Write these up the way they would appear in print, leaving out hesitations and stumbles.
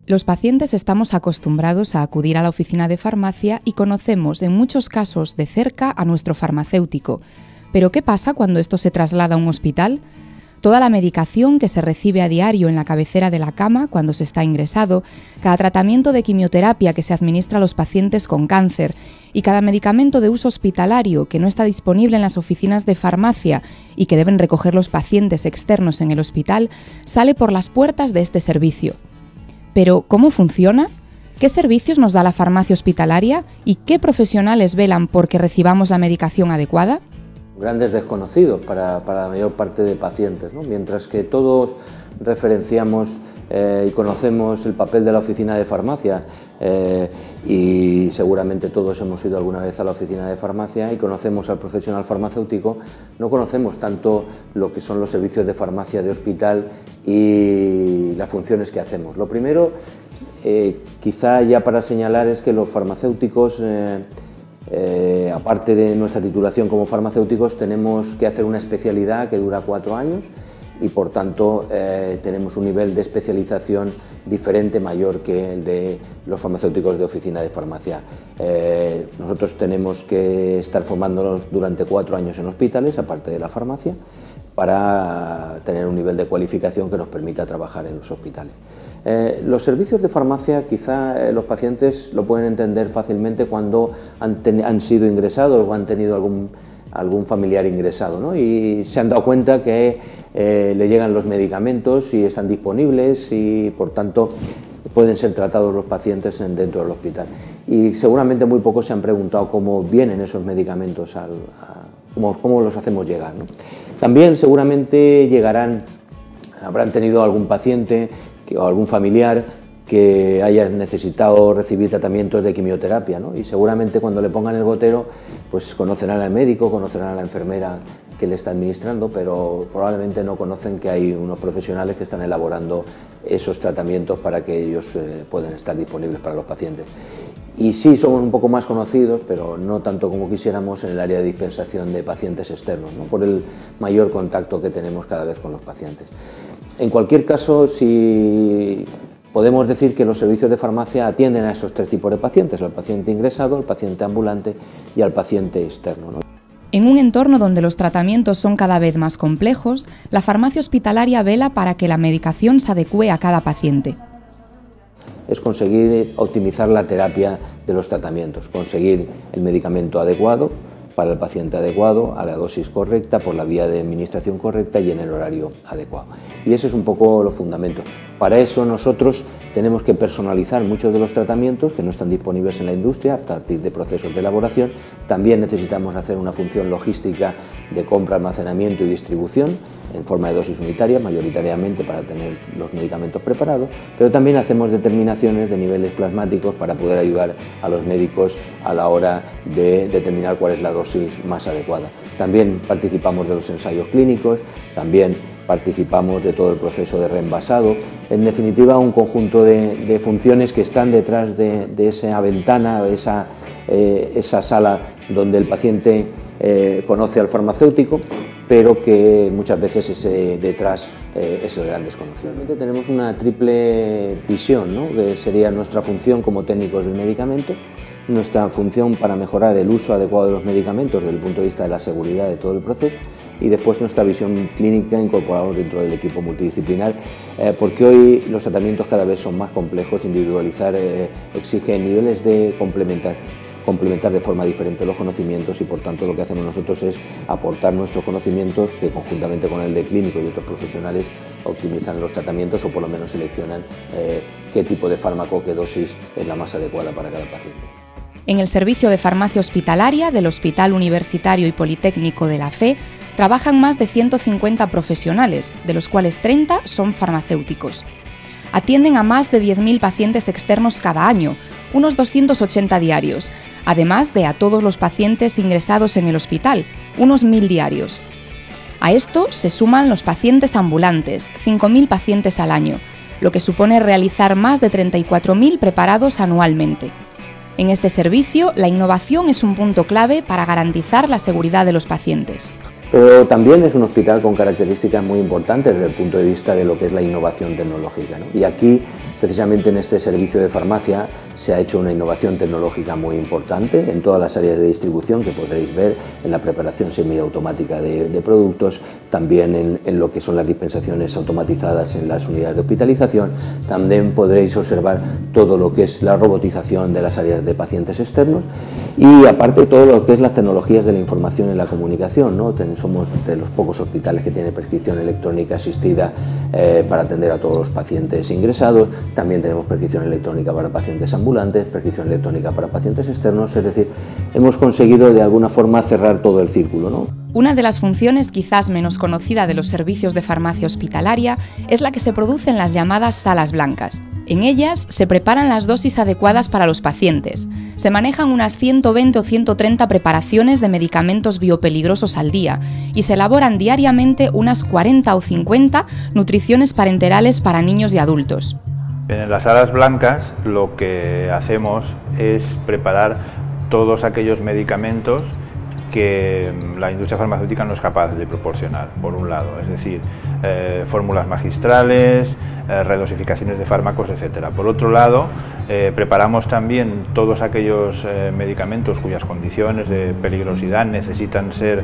Los pacientes estamos acostumbrados a acudir a la oficina de farmacia y conocemos en muchos casos de cerca a nuestro farmacéutico. ¿Pero qué pasa cuando esto se traslada a un hospital? Toda la medicación que se recibe a diario en la cabecera de la cama cuando se está ingresado, cada tratamiento de quimioterapia que se administra a los pacientes con cáncer y cada medicamento de uso hospitalario que no está disponible en las oficinas de farmacia y que deben recoger los pacientes externos en el hospital, sale por las puertas de este servicio. Pero, ¿cómo funciona? ¿Qué servicios nos da la farmacia hospitalaria? ¿Y qué profesionales velan porque recibamos la medicación adecuada? Grandes desconocidos para la mayor parte de pacientes, ¿no? Mientras que todos referenciamos y conocemos el papel de la oficina de farmacia y seguramente todos hemos ido alguna vez a la oficina de farmacia y conocemos al profesional farmacéutico, no conocemos tanto lo que son los servicios de farmacia de hospital y las funciones que hacemos. Lo primero, quizá ya para señalar, es que los farmacéuticos, aparte de nuestra titulación como farmacéuticos, tenemos que hacer una especialidad que dura 4 años y por tanto tenemos un nivel de especialización diferente, mayor que el de los farmacéuticos de oficina de farmacia. Nosotros tenemos que estar formándonos durante 4 años en hospitales, aparte de la farmacia, para tener un nivel de cualificación que nos permita trabajar en los hospitales. Los servicios de farmacia, quizá los pacientes lo pueden entender fácilmente cuando han sido ingresados o han tenido algún familiar ingresado, ¿no? Y se han dado cuenta que le llegan los medicamentos y están disponibles y por tanto pueden ser tratados los pacientes dentro del hospital. Y seguramente muy pocos se han preguntado cómo vienen esos medicamentos, cómo los hacemos llegar, ¿no? También seguramente habrán tenido algún paciente o algún familiar que haya necesitado recibir tratamientos de quimioterapia, ¿no? Y seguramente cuando le pongan el gotero, pues conocerán al médico, conocerán a la enfermera que le está administrando, pero probablemente no conocen que hay unos profesionales que están elaborando esos tratamientos para que ellos puedan estar disponibles para los pacientes. Y sí somos un poco más conocidos, pero no tanto como quisiéramos, en el área de dispensación de pacientes externos, ¿no? Por el mayor contacto que tenemos cada vez con los pacientes. En cualquier caso, sí podemos decir que los servicios de farmacia atienden a esos 3 tipos de pacientes: al paciente ingresado, al paciente ambulante y al paciente externo, ¿no? En un entorno donde los tratamientos son cada vez más complejos, la farmacia hospitalaria vela para que la medicación se adecue a cada paciente. Es conseguir optimizar la terapia de los tratamientos, conseguir el medicamento adecuado para el paciente adecuado, a la dosis correcta, por la vía de administración correcta y en el horario adecuado. Y ese es un poco los fundamentos. Para eso nosotros tenemos que personalizar muchos de los tratamientos que no están disponibles en la industria a partir de procesos de elaboración. También necesitamos hacer una función logística de compra, almacenamiento y distribución en forma de dosis unitarias, mayoritariamente para tener los medicamentos preparados, pero también hacemos determinaciones de niveles plasmáticos para poder ayudar a los médicos a la hora de determinar cuál es la dosis más adecuada. También participamos de los ensayos clínicos, también participamos de todo el proceso de reenvasado. En definitiva, un conjunto de funciones que están detrás de esa ventana, esa sala donde el paciente conoce al farmacéutico, pero que muchas veces ese detrás es el gran desconocido. Realmente tenemos una triple visión, ¿no? Que sería nuestra función como técnicos del medicamento, nuestra función para mejorar el uso adecuado de los medicamentos desde el punto de vista de la seguridad de todo el proceso, y después nuestra visión clínica incorporada dentro del equipo multidisciplinar, porque hoy los tratamientos cada vez son más complejos, individualizar exige niveles de complementar de forma diferente los conocimientos, y por tanto lo que hacemos nosotros es aportar nuestros conocimientos que conjuntamente con el de clínico y otros profesionales optimizan los tratamientos o por lo menos seleccionan qué tipo de fármaco, qué dosis es la más adecuada para cada paciente. En el servicio de farmacia hospitalaria del Hospital Universitario y Politécnico de la Fe trabajan más de 150 profesionales, de los cuales 30 son farmacéuticos. Atienden a más de 10.000 pacientes externos cada año, unos 280 diarios, además de a todos los pacientes ingresados en el hospital, unos 1.000 diarios. A esto se suman los pacientes ambulantes, 5.000 pacientes al año, lo que supone realizar más de 34.000 preparados anualmente. En este servicio, la innovación es un punto clave para garantizar la seguridad de los pacientes. Pero también es un hospital con características muy importantes desde el punto de vista de lo que es la innovación tecnológica, ¿no? Y aquí Precisamente en este servicio de farmacia se ha hecho una innovación tecnológica muy importante en todas las áreas de distribución que podréis ver en la preparación semiautomática de productos, también en lo que son las dispensaciones automatizadas en las unidades de hospitalización. También podréis observar todo lo que es la robotización de las áreas de pacientes externos y aparte todo lo que es las tecnologías de la información y la comunicación, ¿no? Somos de los pocos hospitales que tiene prescripción electrónica asistida para atender a todos los pacientes ingresados. También tenemos prescripción electrónica para pacientes ambulantes, prescripción electrónica para pacientes externos, es decir, hemos conseguido de alguna forma cerrar todo el círculo, ¿no? Una de las funciones quizás menos conocida de los servicios de farmacia hospitalaria es la que se produce en las llamadas salas blancas. En ellas se preparan las dosis adecuadas para los pacientes. Se manejan unas 120 o 130 preparaciones de medicamentos biopeligrosos al día y se elaboran diariamente unas 40 o 50 nutriciones parenterales para niños y adultos. En las salas blancas lo que hacemos es preparar todos aquellos medicamentos que la industria farmacéutica no es capaz de proporcionar, por un lado, es decir, fórmulas magistrales, redosificaciones de fármacos, etc. Por otro lado, preparamos también todos aquellos medicamentos cuyas condiciones de peligrosidad necesitan ser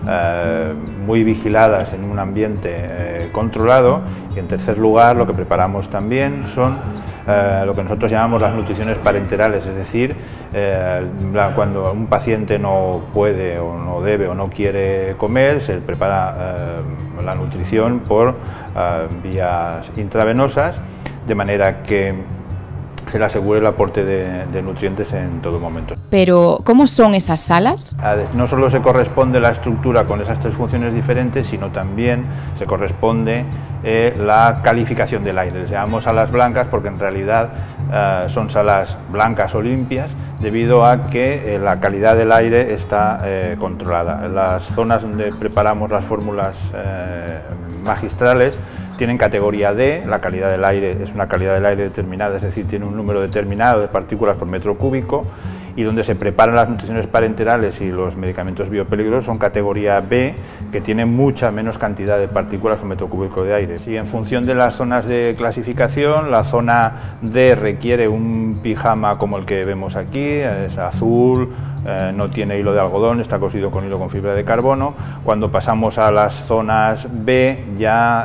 muy vigiladas en un ambiente controlado. Y en tercer lugar, lo que preparamos también son lo que nosotros llamamos las nutriciones parenterales, es decir, cuando un paciente no puede o no debe o no quiere comer, se prepara la nutrición por vías intravenosas, de manera que se le asegure el aporte de nutrientes en todo momento. Pero, ¿cómo son esas salas? No solo se corresponde la estructura con esas tres funciones diferentes, sino también se corresponde la calificación del aire. Les llamamos salas blancas porque en realidad son salas blancas o limpias, debido a que la calidad del aire está controlada. Las zonas donde preparamos las fórmulas magistrales tienen categoría D, la calidad del aire es una calidad del aire determinada, es decir, tiene un número determinado de partículas por metro cúbico, y donde se preparan las nutriciones parenterales y los medicamentos biopeligrosos son categoría B, que tienen mucha menos cantidad de partículas por metro cúbico de aire. Y en función de las zonas de clasificación, la zona D requiere un pijama como el que vemos aquí, es azul, no tiene hilo de algodón, está cosido con hilo con fibra de carbono. Cuando pasamos a las zonas B, ya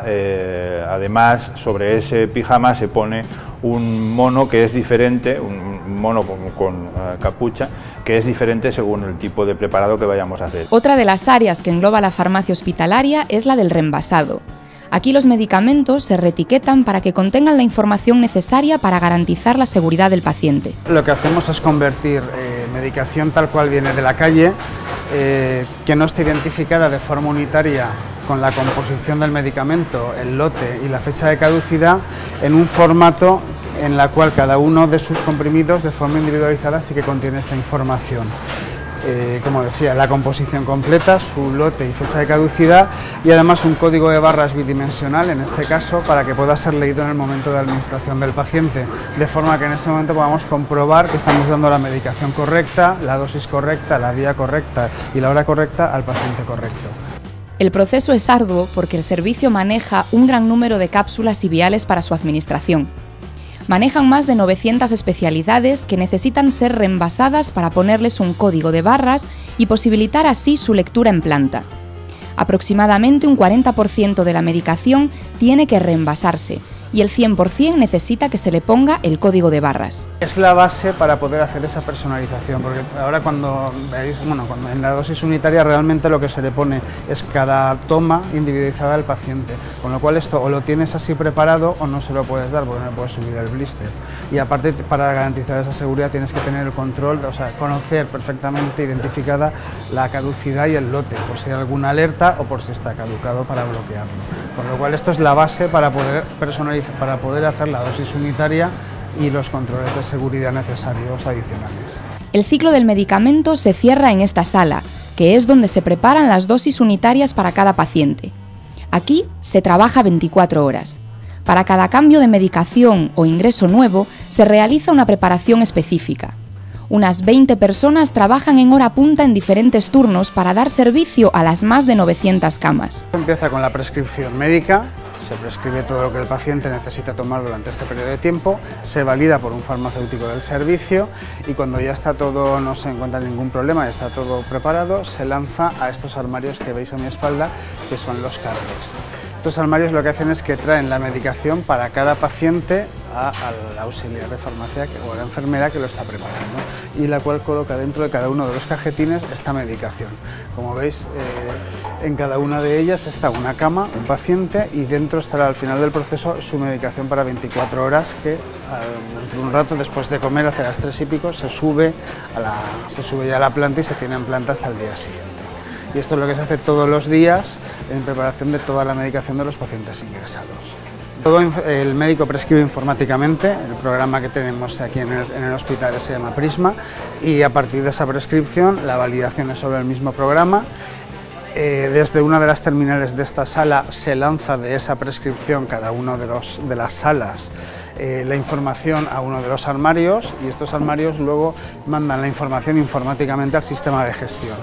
además sobre ese pijama se pone un mono que es diferente, un mono con capucha, que es diferente según el tipo de preparado que vayamos a hacer. Otra de las áreas que engloba la farmacia hospitalaria es la del reenvasado. Aquí los medicamentos se reetiquetan para que contengan la información necesaria para garantizar la seguridad del paciente. Lo que hacemos es convertir medicación tal cual viene de la calle, que no está identificada de forma unitaria con la composición del medicamento, el lote y la fecha de caducidad, en un formato en la cual cada uno de sus comprimidos de forma individualizada sí que contiene esta información. Como decía, la composición completa, su lote y fecha de caducidad, y además un código de barras bidimensional, en este caso, para que pueda ser leído en el momento de administración del paciente, de forma que en este momento podamos comprobar que estamos dando la medicación correcta, la dosis correcta, la vía correcta y la hora correcta al paciente correcto. El proceso es arduo porque el servicio maneja un gran número de cápsulas y viales para su administración. Manejan más de 900 especialidades que necesitan ser reenvasadas para ponerles un código de barras y posibilitar así su lectura en planta. Aproximadamente un 40% de la medicación tiene que reenvasarse y el 100% necesita que se le ponga el código de barras. Es la base para poder hacer esa personalización, porque ahora cuando veis, en la dosis unitaria realmente lo que se le pone es cada toma individualizada al paciente, con lo cual esto o lo tienes así preparado o no se lo puedes dar porque no puedes subir el blister. Y aparte, para garantizar esa seguridad tienes que tener el control, o sea, conocer perfectamente identificada la caducidad y el lote, por si hay alguna alerta o por si está caducado, para bloquearlo. Con lo cual esto es la base para poder personalizar, para poder hacer la dosis unitaria y los controles de seguridad necesarios adicionales. El ciclo del medicamento se cierra en esta sala, que es donde se preparan las dosis unitarias para cada paciente. Aquí se trabaja 24 horas. Para cada cambio de medicación o ingreso nuevo se realiza una preparación específica. Unas 20 personas trabajan en hora punta en diferentes turnos para dar servicio a las más de 900 camas. Empieza con la prescripción médica, se prescribe todo lo que el paciente necesita tomar durante este periodo de tiempo, se valida por un farmacéutico del servicio y cuando ya está todo, no se encuentra ningún problema, ya está todo preparado, se lanza a estos armarios que veis a mi espalda, que son los Cardex. Estos armarios lo que hacen es que traen la medicación para cada paciente al auxiliar de farmacia o a la enfermera que lo está preparando y la cual coloca dentro de cada uno de los cajetines esta medicación. Como veis, en cada una de ellas está una cama, un paciente y dentro estará al final del proceso su medicación para 24 horas que dentro de un rato después de comer, hacia las 3 y pico, se sube ya a la planta y se tiene en planta hasta el día siguiente. Y esto es lo que se hace todos los días en preparación de toda la medicación de los pacientes ingresados. Todo el médico prescribe informáticamente, el programa que tenemos aquí en el hospital se llama Prisma y a partir de esa prescripción la validación es sobre el mismo programa. Desde una de las terminales de esta sala se lanza de esa prescripción cada uno de las salas la información a uno de los armarios y estos armarios luego mandan la información informáticamente al sistema de gestión.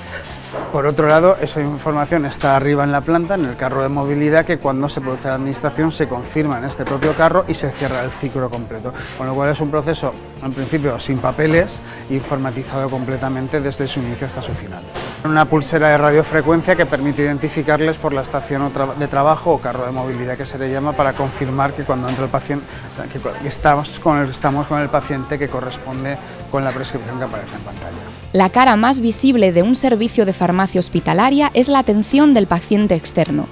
Por otro lado, esa información está arriba en la planta, en el carro de movilidad, que cuando se produce la administración se confirma en este propio carro y se cierra el ciclo completo. Con lo cual es un proceso, en principio, sin papeles, informatizado completamente desde su inicio hasta su final. Una pulsera de radiofrecuencia que permite identificarles por la estación de trabajo o carro de movilidad que se le llama para confirmar que cuando entra el paciente, que estamos con el paciente que corresponde con la prescripción que aparece en pantalla. La cara más visible de un servicio de farmacia hospitalaria es la atención del paciente externo.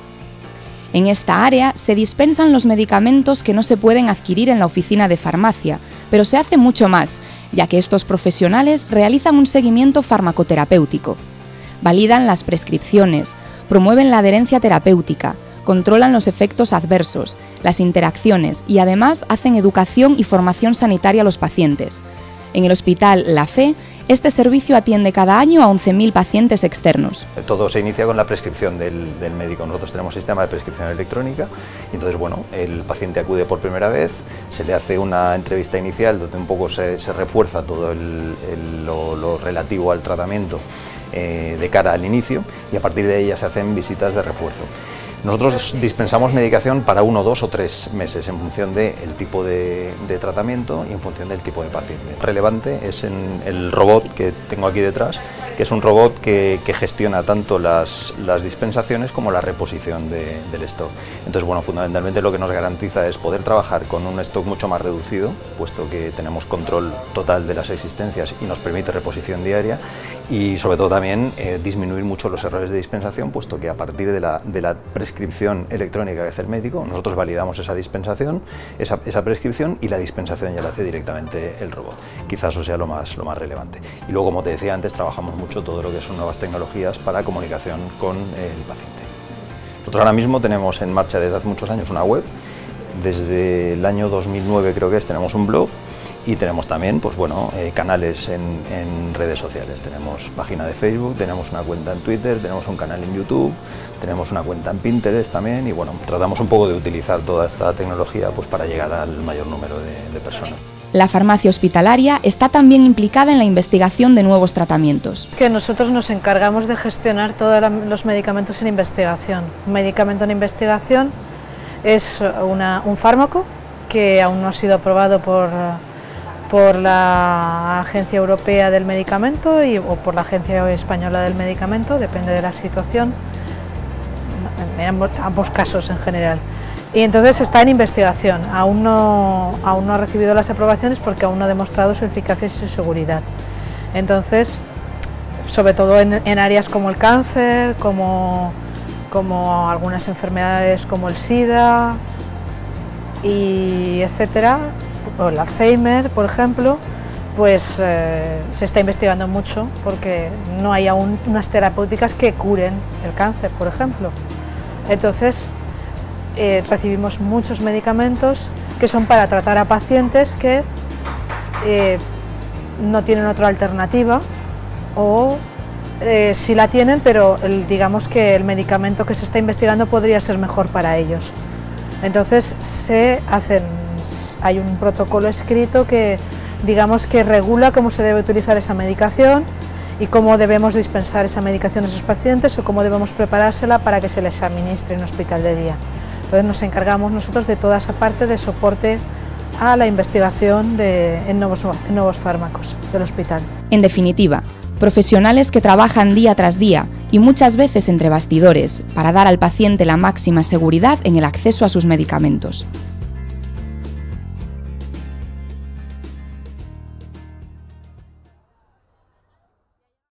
En esta área se dispensan los medicamentos que no se pueden adquirir en la oficina de farmacia, pero se hace mucho más, ya que estos profesionales realizan un seguimiento farmacoterapéutico. Validan las prescripciones, promueven la adherencia terapéutica, controlan los efectos adversos, las interacciones y además hacen educación y formación sanitaria a los pacientes. En el Hospital La Fe, este servicio atiende cada año a 11.000 pacientes externos. Todo se inicia con la prescripción del médico. Nosotros tenemos sistema de prescripción electrónica y entonces, bueno, el paciente acude por primera vez, se le hace una entrevista inicial donde un poco se refuerza todo lo relativo al tratamiento de cara al inicio y a partir de ahí ya se hacen visitas de refuerzo. Nosotros dispensamos medicación para 1, 2 o 3 meses en función del tipo de tratamiento y en función del tipo de paciente. Relevante es en el robot que tengo aquí detrás, que es un robot que gestiona tanto las dispensaciones como la reposición del stock. Entonces, bueno, fundamentalmente lo que nos garantiza es poder trabajar con un stock mucho más reducido, puesto que tenemos control total de las existencias y nos permite reposición diaria y sobre todo también disminuir mucho los errores de dispensación, puesto que a partir de la prescripción electrónica que hace el médico, nosotros validamos esa dispensación, esa prescripción y la dispensación ya la hace directamente el robot. Quizás eso sea lo más relevante. Y luego, como te decía antes, trabajamos mucho todo lo que son nuevas tecnologías para comunicación con el paciente. Nosotros ahora mismo tenemos en marcha desde hace muchos años una web, desde el año 2009 creo que tenemos un blog y tenemos también pues, bueno, canales en redes sociales. Tenemos página de Facebook, tenemos una cuenta en Twitter, tenemos un canal en YouTube, tenemos una cuenta en Pinterest también y bueno, tratamos un poco de utilizar toda esta tecnología pues, para llegar al mayor número de personas. La farmacia hospitalaria está también implicada en la investigación de nuevos tratamientos. Que nosotros nos encargamos de gestionar todos los medicamentos en investigación. Un medicamento en investigación es un fármaco que aún no ha sido aprobado por la Agencia Europea del Medicamento o por la Agencia Española del Medicamento, depende de la situación, en ambos casos en general. Y entonces está en investigación, aún no ha recibido las aprobaciones porque aún no ha demostrado su eficacia y su seguridad. Entonces, sobre todo en áreas como el cáncer, como algunas enfermedades como el SIDA, y etcétera, o el Alzheimer, por ejemplo, pues se está investigando mucho porque no hay aún unas terapéuticas que curen el cáncer, por ejemplo. Entonces, recibimos muchos medicamentos que son para tratar a pacientes que no tienen otra alternativa o sí la tienen, pero digamos que el medicamento que se está investigando podría ser mejor para ellos. Entonces hay un protocolo escrito que digamos que regula cómo se debe utilizar esa medicación y cómo debemos dispensar esa medicación a esos pacientes o cómo debemos preparársela para que se les administre en un hospital de día. Entonces nos encargamos nosotros de toda esa parte de soporte a la investigación en nuevos fármacos del hospital. En definitiva, profesionales que trabajan día tras día y muchas veces entre bastidores para dar al paciente la máxima seguridad en el acceso a sus medicamentos.